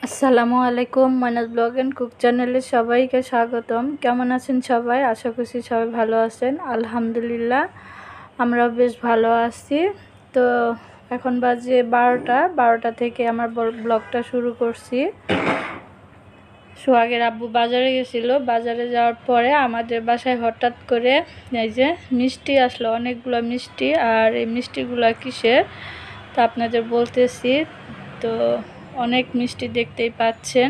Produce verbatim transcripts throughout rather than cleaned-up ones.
আসসালামু আলাইকুম ময়নাজ blog and cook চ্যানেলে সবাইকে স্বাগতম। কেমন আছেন সবাই? আশা করছি সবাই ভালো আছেন। আলহামদুলিল্লাহ আমরাও বেশ ভালো আছি। তো এখন বাজে বারোটা বারোটা থেকে আমার ব্লগটা শুরু করছি। সোহাগের আব্বু বাজারে গেছিল, বাজারে যাওয়ার পরে আমাদের বাসায় হঠাৎ করে এই যে মিষ্টি আসলো, অনেকগুলো মিষ্টি। আর এই মিষ্টিগুলো কিসের তা আপনাদের বলতেছি। তো অনেক মিষ্টি দেখতেই পাচ্ছেন।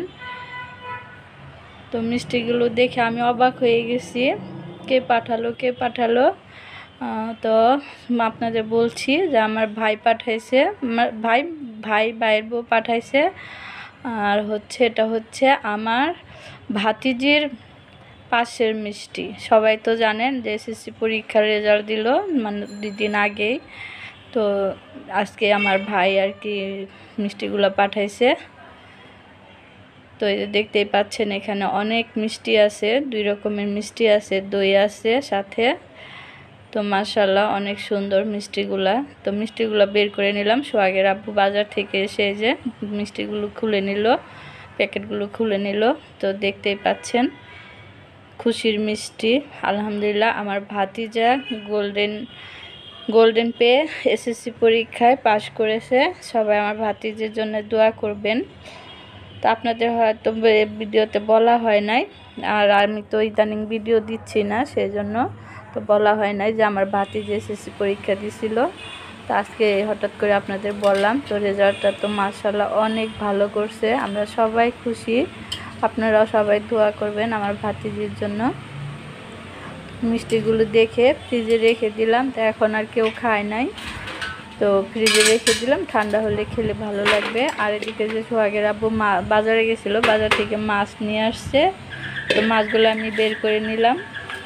তো মিষ্টিগুলো দেখে আমি অবাক হয়ে গেছি, কে পাঠালো কে পাঠালো তো আপনাদের বলছি যে আমার ভাই পাঠাইছে, ভাই ভাই ভাইয়ের বউ পাঠাইছে। আর হচ্ছে এটা হচ্ছে আমার ভাতিজির পাশের মিষ্টি। সবাই তো জানেন যে এসএসসি পরীক্ষার রেজাল্ট দিল মানে দুই দিন আগেই। তো আজকে আমার ভাই আর কি মিষ্টিগুলো পাঠাইছে। তো এই যে দেখতেই পাচ্ছেন এখানে অনেক মিষ্টি আছে, দুই রকমের মিষ্টি আছে, দই আছে সাথে। তো মাশাআল্লাহ অনেক সুন্দর মিষ্টিগুলা। তো মিষ্টিগুলো বের করে নিলাম। সোহাগের আব্বু বাজার থেকে এসে যে মিষ্টিগুলো খুলে নিল, প্যাকেটগুলো খুলে নিল। তো দেখতেই পাচ্ছেন খুশির মিষ্টি। আলহামদুলিল্লাহ আমার ভাতিজা গোল্ডেন গোল্ডেন পেয়ে এসএসসি পরীক্ষায় পাশ করেছে। সবাই আমার ভাতিজের জন্য দোয়া করবেন। তো আপনাদের হয়তো ভিডিওতে বলা হয় নাই, আর আমি তো ইদানিং ভিডিও দিচ্ছি না, সেই জন্য তো বলা হয় নাই যে আমার ভাতিজি এসএসসি পরীক্ষা দিছিল। তো আজকে হঠাৎ করে আপনাদের বললাম। তো রেজাল্টটা তো মাশাআল্লাহ অনেক ভালো করছে, আমরা সবাই খুশি। আপনারাও সবাই দোয়া করবেন আমার ভাতিজির জন্য। মিষ্টিগুলো দেখে ফ্রিজে রেখে দিলাম, তো এখন আর কেউ খায় নাই, তো ফ্রিজে রেখে দিলাম, ঠান্ডা হলে খেলে ভালো লাগবে। আর এদিকে যে সোহাগের আব্বু মা বাজারে গেছিলো, বাজার থেকে মাছ নিয়ে আসছে। তো মাছগুলো আমি বের করে নিলাম,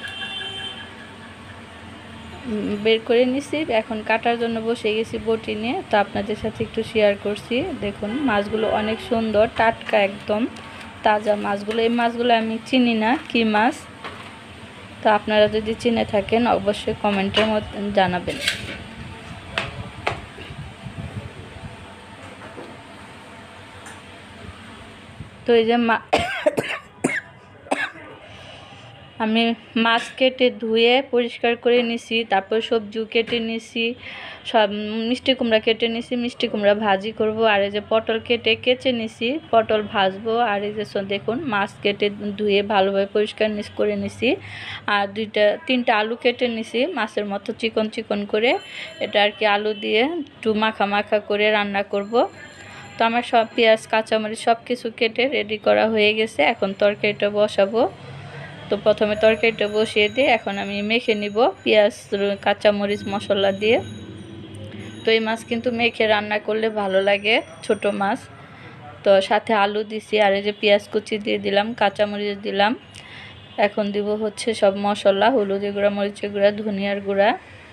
বের করে নিছি। এখন কাটার জন্য বসে গেছি বটি নিয়ে। তো আপনাদের সাথে একটু শেয়ার করছি। দেখুন মাছগুলো অনেক সুন্দর, টাটকা একদম তাজা মাছগুলো। এই মাছগুলো আমি চিনি না কি মাছ, তো আপনারা যদি চিনে থাকেন অবশ্যই কমেন্টের মধ্যে জানাবেন। তো এই যে মা আমি মাছ কেটে ধুয়ে পরিষ্কার করে নিছি, তারপর সবজিও কেটে নিছি, সব মিষ্টি কুমড়া কেটে নিছি, মিষ্টি কুমড়া ভাজি করব। আর এই যে পটল কেটে কেচে নিছি, পটল ভাজবো। আর এই যে দেখুন মাছ কেটে ধুয়ে ভালোভাবে পরিষ্কার করে নিছি। আর দুইটা তিনটা আলু কেটে নিছি মাছের মতো চিকন চিকন করে। এটা আর কি আলু দিয়ে একটু মাখা মাখা করে রান্না করব। তো আমার সব পেঁয়াজ কাঁচামরিচ সব কিছু কেটে রেডি করা হয়ে গেছে। এখন তরকারিটা বসাবো। তো প্রথমে তরকারিটা বসিয়ে দিয়ে এখন আমি মেখে নিব পেঁয়াজ কাঁচামরিচ মশলা দিয়ে। তো এই মাছ কিন্তু মেখে রান্না করলে ভালো লাগে, ছোট মাছ। তো সাথে আলু দিছি, আর এই যে পেঁয়াজ কুচি দিয়ে দিলাম, কাঁচামরিচ দিলাম। এখন দিব হচ্ছে সব মশলা, হলুদের গুঁড়া, মরিচের গুঁড়া, ধনিয়ার গুঁড়া।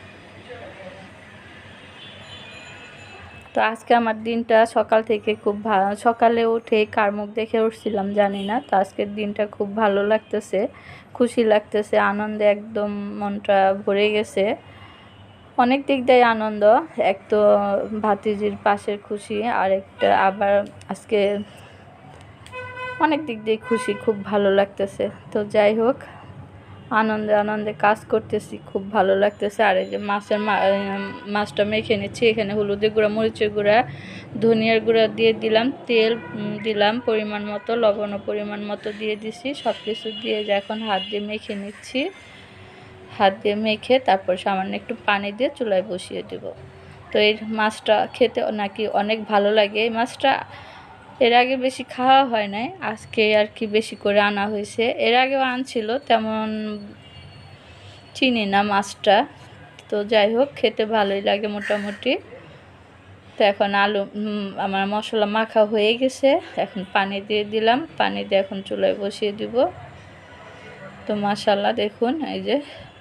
তো আজকে আমার দিনটা সকাল থেকে খুব ভালো, সকালে উঠে কার মুখ দেখে উঠছিলাম জানি না। তো আজকের দিনটা খুব ভালো লাগতেছে, খুশি লাগতেছে, আনন্দে একদম মনটা ভরে গেছে। অনেক দিক দিয়ে আনন্দ, এক তো ভাতিজির পাশের খুশি, আর একটা আবার আজকে অনেক দিক দিয়ে খুশি, খুব ভালো লাগতেছে। তো যাই হোক, আনন্দে আনন্দে কাজ করতেছি, খুব ভালো লাগতেছে। আর এই যে মাছের মাছটা মেখে নিচ্ছি। এখানে হলুদের গুঁড়া, মরিচের গুঁড়া, ধনিয়ার গুঁড়া দিয়ে দিলাম, তেল দিলাম পরিমাণ মতো, লবণও পরিমাণ মতো দিয়ে দিছি। সব কিছু দিয়ে যে এখন হাত দিয়ে মেখে নিচ্ছি। হাত দিয়ে মেখে তারপর সামান্য একটু পানি দিয়ে চুলায় বসিয়ে দেব। তো এই মাছটা খেতে নাকি অনেক ভালো লাগে। এই মাছটা এর আগে বেশি খাওয়া হয় নাই, আজকে আর কি বেশি করে আনা হয়েছে। এর আগেও আনছিল, তেমন চিনি না মাছটা। তো যাই হোক, খেতে ভালোই লাগে মোটামুটি। তো এখন আলু আমার মশলা মাখা হয়ে গেছে, এখন পানি দিয়ে দিলাম, পানি দিয়ে এখন চুলায় বসিয়ে দিব। তো মাশাআল্লাহ দেখুন এই যে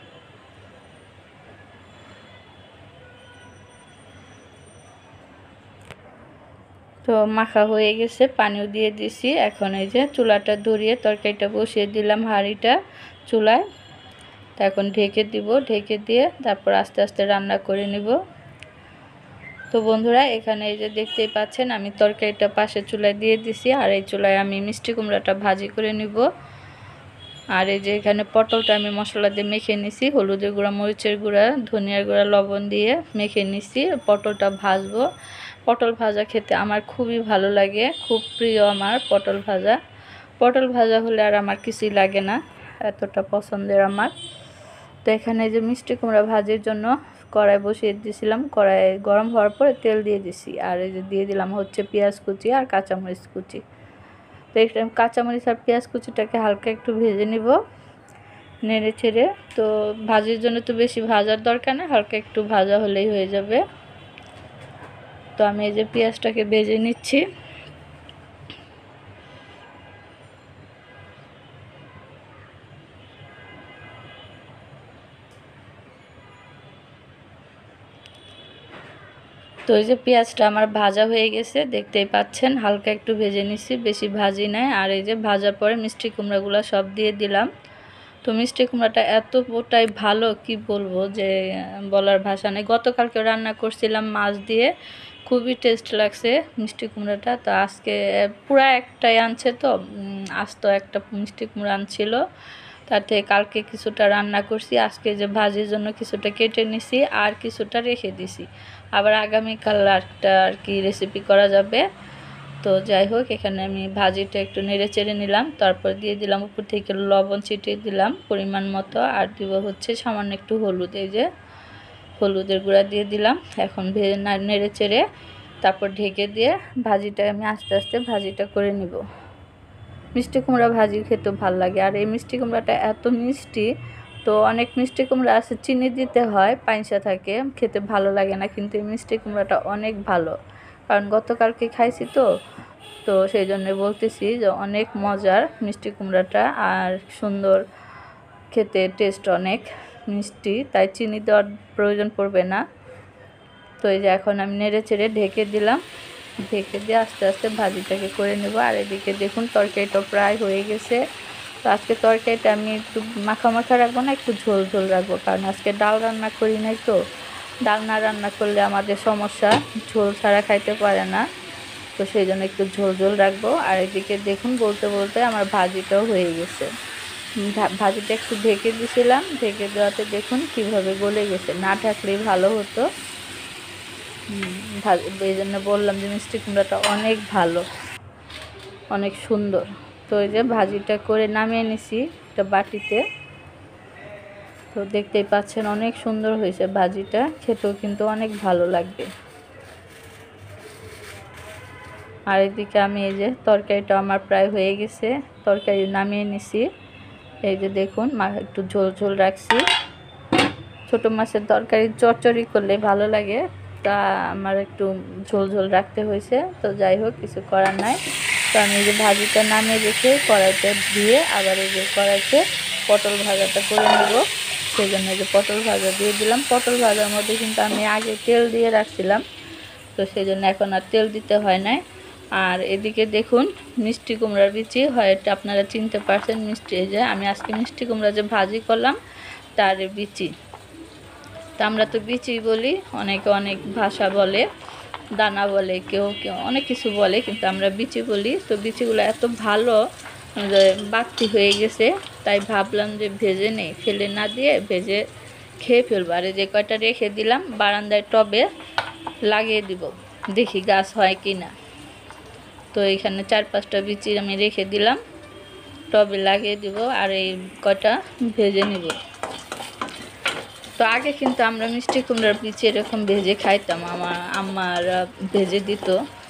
তো মাখা হয়ে গেছে, পানিও দিয়ে দিছি। এখন এই যে চুলাটা ধরিয়ে তরকারিটা বসিয়ে দিলাম হাঁড়িটা চুলায়। তো এখন ঢেকে দিব, ঢেকে দিয়ে তারপর আস্তে আস্তে রান্না করে নিব। তো বন্ধুরা এখানে এই যে দেখতেই পাচ্ছেন আমি তরকারিটা পাশে চুলায় দিয়ে দিছি, আর এই চুলায় আমি মিষ্টি কুমড়াটা ভাজি করে নিব। আর এই যে এখানে পটলটা আমি মশলা দিয়ে মেখে নিছি, হলুদের গুঁড়া, মরিচের গুঁড়া, ধনিয়ার গুঁড়া, লবণ দিয়ে মেখে নিছি। পটলটা ভাজবো। পটল ভাজা খেতে আমার খুবই ভালো লাগে, খুব প্রিয় আমার পটল ভাজা। পটল ভাজা হলে আর আমার কিছুই লাগে না, এতটা পছন্দের আমার। তো এখানে যে মিষ্টি কুমড়া ভাজির জন্য কড়াই বসিয়ে দিয়েছিলাম, কড়াই গরম হওয়ার পরে তেল দিয়ে দিছি, আর এই যে দিয়ে দিলাম হচ্ছে পেঁয়াজ কুচি আর কাঁচামরিচ কুচি। তো এই কাঁচামরিচ আর পেঁয়াজ কুচিটাকে হালকা একটু ভেজে নিব নেড়ে ছেড়ে। তো ভাজির জন্য তো বেশি ভাজার দরকার না, হালকা একটু ভাজা হলেই হয়ে যাবে। তো আমি এই যে পেঁয়াজটাকে ভেজে নিচ্ছি। তো এই যে পেঁয়াজটা আমার ভাজা হয়ে গেছে, দেখতেই পাচ্ছেন হালকা একটু ভেজে নিচ্ছি, বেশি ভাজি নাই। আর এই যে ভাজার পরে মিষ্টি কুমড়াগুলো সব দিয়ে দিলাম। তো মিষ্টি কুমড়াটা এতটাই ভালো কি বলবো, যে বলার ভাষা নেই। গতকালকে রান্না করছিলাম মাছ দিয়ে, খুবই টেস্ট লাগছে মিষ্টি কুমড়াটা। তো আজকে পুরা একটাই আনছে, তো আস্ত একটা মিষ্টি কুমড়া আনছিল, তার থেকে কালকে কিছুটা রান্না করছি, আজকে যে ভাজির জন্য কিছুটা কেটে নিছি আর কিছুটা রেখে দিছি। আবার আগামীকাল একটা আর কি রেসিপি করা যাবে। তো যাই হোক, এখানে আমি ভাজিটা একটু নেড়ে চেড়ে নিলাম, তারপর দিয়ে দিলাম উপর থেকে লবণ ছিটিয়ে দিলাম পরিমাণ মতো, আর দিব হচ্ছে সামান্য একটু হলুদ। এই যে হলুদের গুঁড়া দিয়ে দিলাম। এখন ভেজে নেড়ে চেড়ে তারপর ঢেকে দিয়ে ভাজিটা আমি আস্তে আস্তে ভাজিটা করে নিব। মিষ্টি কুমড়া ভাজি খেতে ভালো লাগে, আর এই মিষ্টি কুমড়াটা এত মিষ্টি। তো অনেক মিষ্টি কুমড়া আছে চিনি দিতে হয়, পাইসা থাকে, খেতে ভালো লাগে না, কিন্তু এই মিষ্টি কুমড়াটা অনেক ভালো, কারণ গতকালকে খাইছি তো তো সেই জন্য বলতেছি যে অনেক মজার মিষ্টি কুমড়াটা, আর সুন্দর খেতে, টেস্ট অনেক মিষ্টি, তাই চিনি দেওয়ার প্রয়োজন পড়বে না। তো এই যে এখন আমি নেড়ে চেড়ে ঢেকে দিলাম, ঢেকে দিয়ে আস্তে আস্তে ভাজিটাকে করে নেব। আর এদিকে দেখুন তরকারিটা প্রায় হয়ে গেছে। তো আজকে তরকারিটা আমি একটু মাখা মাখা রাখবো না, একটু ঝোল ঝোল রাখবো, কারণ আজকে ডাল রান্না করি নাই। তো ডাল না রান্না করলে আমাদের সমস্যা, ঝোল ছাড়া খাইতে পারে না, তো সেই জন্য একটু ঝোল ঝোল রাখবো। আর এদিকে দেখুন বলতে বলতে আমার ভাজিটাও হয়ে গেছে। ভাজিটা একটু ঢেকে দিয়েছিলাম, ঢেকে দেওয়াতে দেখুন কিভাবে গলে গেছে, না ঢাকলেই ভালো হতো। এই জন্য বললাম যে মিষ্টি কুমড়াটা অনেক ভালো, অনেক সুন্দর। তো এই যে ভাজিটা করে নামিয়ে নিছি একটা বাটিতে। তো দেখতেই পাচ্ছেন অনেক সুন্দর হয়েছে ভাজিটা, খেতেও কিন্তু অনেক ভালো লাগবে। আর এদিকে আমি এই যে তরকারিটা আমার প্রায় হয়ে গেছে, তরকারি নামিয়ে নিছি। এই যে দেখুন একটু ঝোল ঝোল রাখছি, ছোটো মাছের তরকারি চচ্চড়ি করলে ভালো লাগে, তা আমার একটু ঝোল ঝোল রাখতে হয়েছে। তো যাই হোক, কিছু করার নাই। তো আমি এই যে ভাজিটা নামিয়ে রেখে কড়াইতে দিয়ে আবার এই যে কড়াইতে পটল ভাজাটা করে নেব, সেই জন্য এই যে পটল ভাজা দিয়ে দিলাম। পটল ভাজার মধ্যে কিন্তু আমি আগে তেল দিয়ে রাখছিলাম, তো সেই জন্য এখন আর তেল দিতে হয় নাই। আর এদিকে দেখুন মিষ্টি কুমড়ার বিচি, হয়তো আপনারা চিনতে পারছেন, মিষ্টি এই যে আমি আজকে মিষ্টি কুমড়া যে ভাজি করলাম তার বিচি। তা আমরা তো বিচি বলি, অনেকে অনেক ভাষা বলে, দানা বলে, কেউ কেউ অনেক কিছু বলে, কিন্তু আমরা বিচি বলি। তো বিচিগুলো এত ভালো যে বাড়তি হয়ে গেছে, তাই ভাবলাম যে ভেজে নেই, ফেলে না দিয়ে ভেজে খেয়ে ফেলবো। আর যে কয়টা রেখে দিলাম বারান্দায় টবে লাগিয়ে দিব, দেখি গাছ হয় কি না। তো এখানে চার পাঁচটা বিচি আমি রেখে দিলাম, টবে লাগিয়ে দিব, আর এই কয়টা ভেজে নিব। তো আগে কিন্তু আমরা মিষ্টি কুমড়ার বিচি এরকম ভেজে খাইতাম, আমার আম্মারা ভেজে দিত,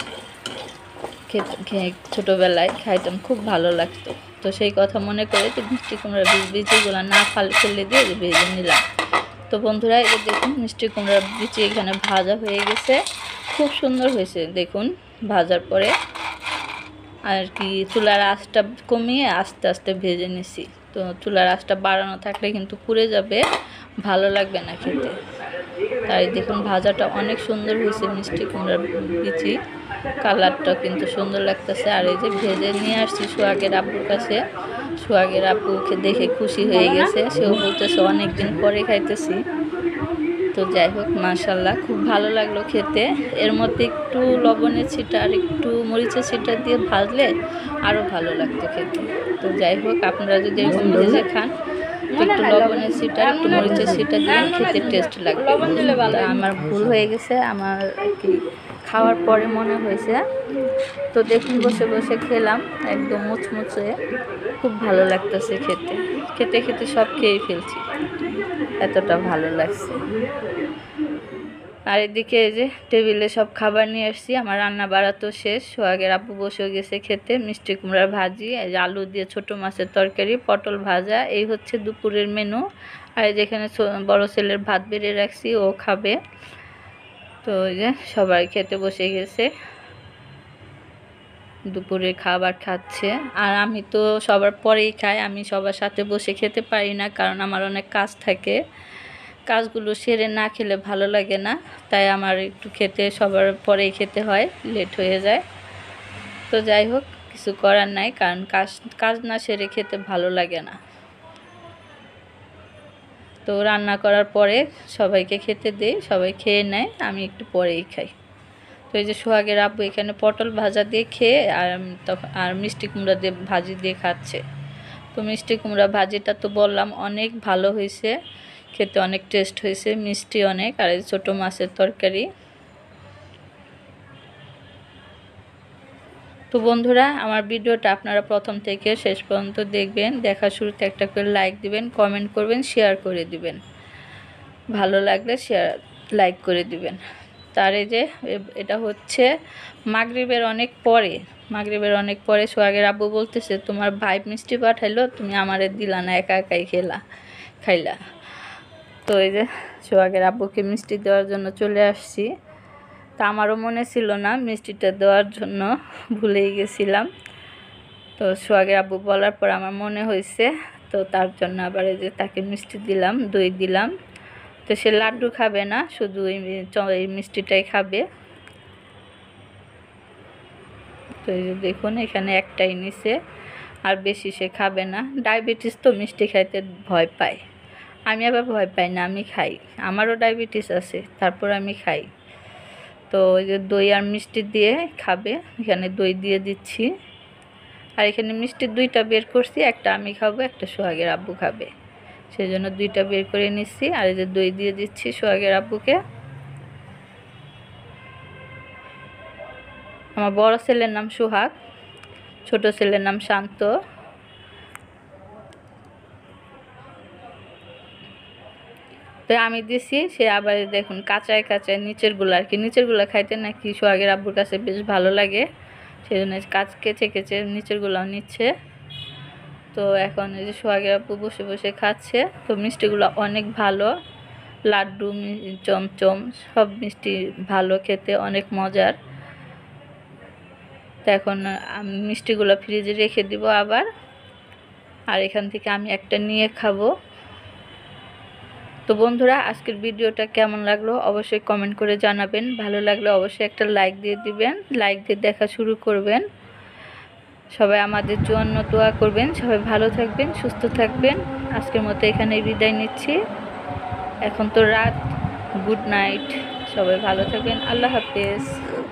খেতে ছোটোবেলায় খাইতাম, খুব ভালো লাগতো। তো সেই কথা মনে করে যে মিষ্টি কুমড়ার বীজ বিচিগুলো না ফাল ফেলে দিয়ে ভেজে নিলাম। তো বন্ধুরা এই দেখুন মিষ্টি কুমড়ার বিচি এখানে ভাজা হয়ে গেছে, খুব সুন্দর হয়েছে দেখুন ভাজার পরে। আর কি চুলার আঁচটা কমিয়ে আস্তে আস্তে ভেজে নিছি, তো চুলার আঁচটা বাড়ানো থাকলে কিন্তু পুড়ে যাবে, ভালো লাগবে না খেতে। তাই দেখুন ভাজাটা অনেক সুন্দর হয়েছে মিষ্টি কুমড়ার বিচি, কালারটা কিন্তু সুন্দর লাগতেছে। আর এই যে ভেজে নিয়ে আসছি সোহাগের আব্বুর কাছে, সোহাগের আব্বুকে দেখে খুশি হয়ে গেছে, সেও বলতেছে অনেকদিন পরে খাইতেছি। তো যাই হোক মাশাআল্লাহ খুব ভালো লাগলো খেতে। এর মধ্যে একটু লবণের ছিটা আর একটু মরিচের ছিটা দিয়ে ভাজলে আরও ভালো লাগতো খেতে। তো যাই হোক আপনারা যদি এরকম ভেজে খান একটু লবণের ছিটা একটু মরিচের ছিটা দিয়ে খেতে টেস্ট লাগবে। আমার ভুল হয়ে গেছে, আমার আর কি খাওয়ার পরে মনে হয়েছে। তো দেখুন বসে বসে খেলাম, একদম মুচমুচে, খুব ভালো লাগতেছে খেতে। খেতে খেতে সব খেয়ে ফেলছি, এতটা ভালো লাগছে। আর এদিকে এই যে টেবিলে সব খাবার নিয়ে আসছি, আমার রান্না বাড়া তো শেষ। সোহাগের আব্বু বসে গেছে খেতে। মিষ্টি কুমড়ার ভাজি, আলু দিয়ে ছোট মাছের তরকারি, পটল ভাজা, এই হচ্ছে দুপুরের মেনু। আর যেখানে বড় ছেলের ভাত বেড়ে রাখছি, ও খাবে। তো ওই যে সবাই খেতে বসে গেছে, দুপুরে খাবার খাচ্ছে। আর আমি তো সবার পরেই খাই, আমি সবার সাথে বসে খেতে পারি না, কারণ আমার অনেক কাজ থাকে। কাজগুলো সেরে না খেলে ভালো লাগে না, তাই আমার একটু খেতে সবার পরেই খেতে হয়, লেট হয়ে যায়। তো যাই হোক কিছু করার নাই, কারণ কাজ কাজ না সেরে খেতে ভালো লাগে না। তো রান্না করার পরে সবাইকে খেতে দেই, সবাই খেয়ে নেয়, আমি একটু পরেই খাই। তো এই যে সোহাগের আব্বু এখানে পটল ভাজা দিয়ে খেয়ে আর তখন আর মিষ্টি কুমড়া দিয়ে ভাজি দিয়ে খাচ্ছে। তো মিষ্টি কুমড়া ভাজিটা তো বললাম অনেক ভালো হয়েছে, খেতে অনেক টেস্ট হয়েছে, মিষ্টি অনেক। আর এই ছোটো মাছের তরকারি। তো বন্ধুরা আমার ভিডিওটা আপনারা প্রথম থেকে শেষ পর্যন্ত দেখবেন, দেখার শুরুতে একটা করে লাইক দিবেন, কমেন্ট করবেন, শেয়ার করে দিবেন, ভালো লাগলে শেয়ার লাইক করে দিবেন। তার এই যে এটা হচ্ছে মাগরিবের অনেক পরে, মাগরিবের অনেক পরে সোহাগের আব্বু বলতেছে তোমার ভাই মিষ্টি পাঠাইলো, তুমি আমারে দিলা না, একা একাই খেলা খাইলা। তো এই যে সোহাগের আব্বুকে মিষ্টি দেওয়ার জন্য চলে আসছি। তা আমারও মনে ছিল না মিষ্টিটা দেওয়ার জন্য, ভুলেই গেছিলাম। তো সোহাগের আব্বু বলার পর আমার মনে হয়েছে, তো তার জন্য আবার এই যে তাকে মিষ্টি দিলাম, দই দিলাম। তো সে লাড্ডু খাবে না, শুধু এই মিষ্টিটাই খাবে। তো এই যে দেখুন এখানে একটাই নিছে, আর বেশি সে খাবে না। ডায়াবেটিস তো মিষ্টি খাইতে ভয় পায়, আমি আবার ভয় পাই না, আমি খাই। আমারও ডায়াবেটিস আছে, তারপর আমি খাই। তো ওই যে দই আর মিষ্টি দিয়ে খাবে, এখানে দই দিয়ে দিচ্ছি। আর এখানে মিষ্টি দুইটা বের করছি, একটা আমি খাবো, একটা সোহাগের আব্বু খাবে, সেই জন্য দুইটা বের করে নিচ্ছি। আর এই যে দই দিয়ে দিচ্ছি সোহাগের আব্বুকে। আমার বড় ছেলের নাম সোহাগ, ছোট ছেলের নাম শান্ত। তো আমি দিছি, সে আবার দেখুন কাঁচায় কাঁচায় নিচেরগুলো আর কি, নিচেরগুলো খাইতে নাকি সোহাগের আব্বুর কাছে বেশ ভালো লাগে, সেই জন্য কাঁচ কেচে কেচে নিচেরগুলোও নিচ্ছে। তো এখন এই যে সোহাগের আব্বু বসে বসে খাচ্ছে। তো মিষ্টিগুলো অনেক ভালো, লাড্ডু, চমচম সব মিষ্টি ভালো খেতে, অনেক মজার। তো এখন আমি মিষ্টিগুলো ফ্রিজে রেখে দিব আবার, আর এখান থেকে আমি একটা নিয়ে খাবো। তো বন্ধুরা আজকের ভিডিওটা কেমন লাগলো অবশ্যই কমেন্ট করে জানাবেন, ভালো লাগলে অবশ্যই একটা লাইক দিয়ে দিবেন, লাইক দিয়ে দেখা শুরু করবেন। সবাই আমাদের জন্য দোয়া করবেন, সবাই ভালো থাকবেন, সুস্থ থাকবেন। আজকের মতো এখানেই বিদায় নিচ্ছি, এখন তো রাত, গুড নাইট, সবাই ভালো থাকবেন, আল্লাহ হাফেজ।